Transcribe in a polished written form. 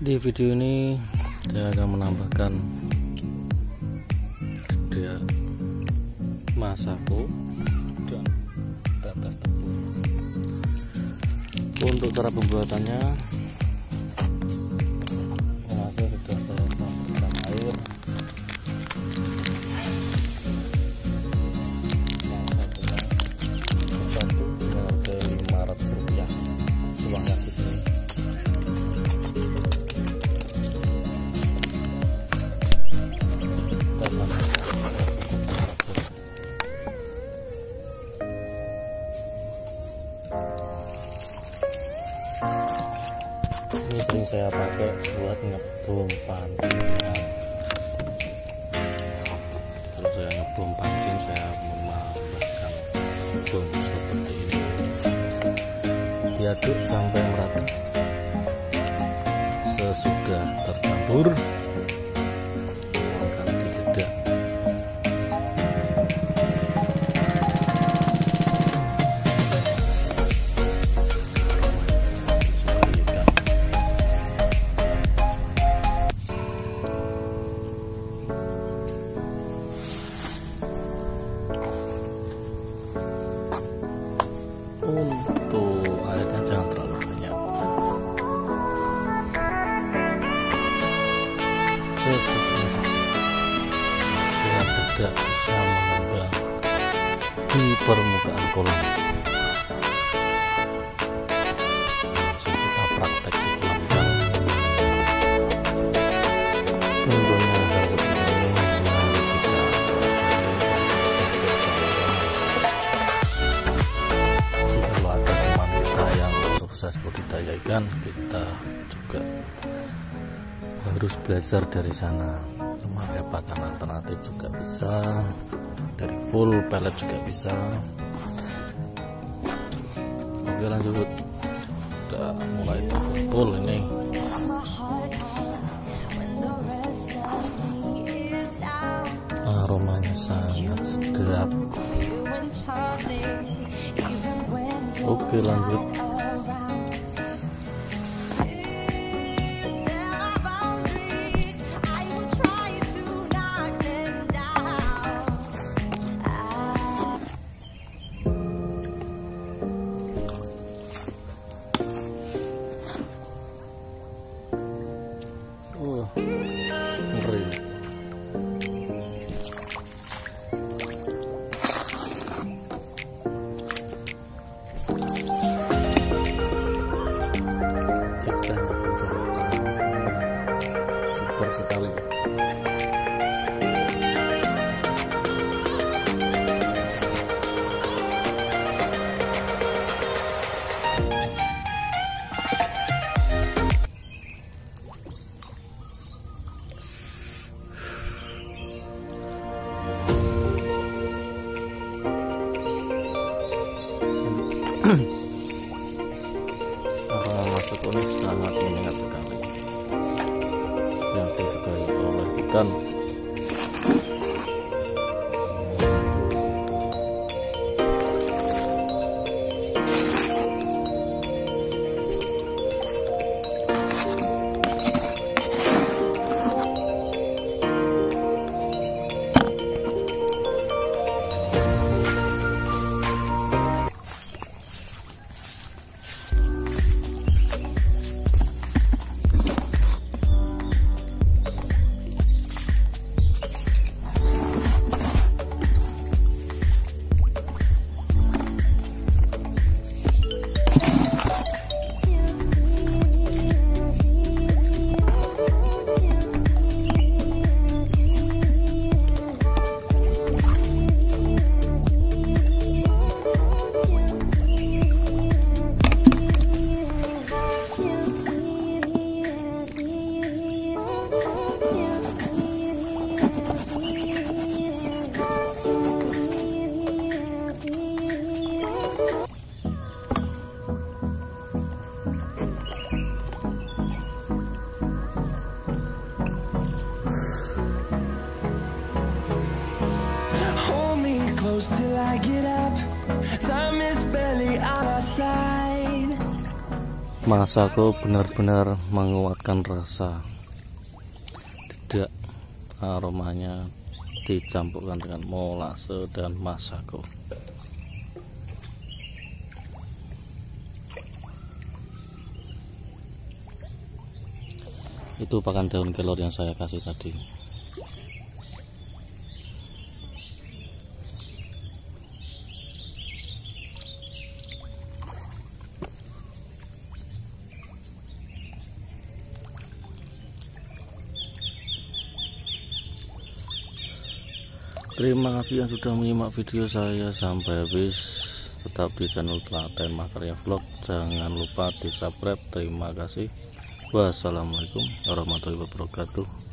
Di video ini saya akan menambahkan dia masako dan tetes tepung. Untuk cara pembuatannya, masako sudah saya campurkan air. Satu harga Rp.500 uangnya di sini. Ini sering saya pakai buat ngebom pancing. Kalau saya ngebom pancing, saya menambahkan bom seperti ini. Diaduk sampai merata. Sesudah tercampur, akan tidak. Untuk airnya jangan terlalu banyak, secukupnya saja, biar tidak bisa mengembang di permukaan kolam. Langsung kita praktek di kolam ikan. Tentunya hal seperti ini mari kita sukses budidaya ikan, kita juga harus belajar dari sana. Memakai pakan alternatif juga bisa, dari full pellet juga bisa. Oke, lanjut. Udah mulai terkumpul ini. Aromanya sangat sedap. Oke, lanjut. Ngeri. Ikannya super sekali. Aroma masako ini sangat menyengat sekali, yang disukai oleh ikan. Masako benar-benar menguatkan rasa. Tidak, aromanya dicampurkan dengan molase dan masako. Itu pakan daun kelor yang saya kasih tadi. Terima kasih yang sudah menyimak video saya sampai habis. Tetap di channel Telaten Makarya Vlog. Jangan lupa di subscribe. Terima kasih. Wassalamualaikum warahmatullahi wabarakatuh.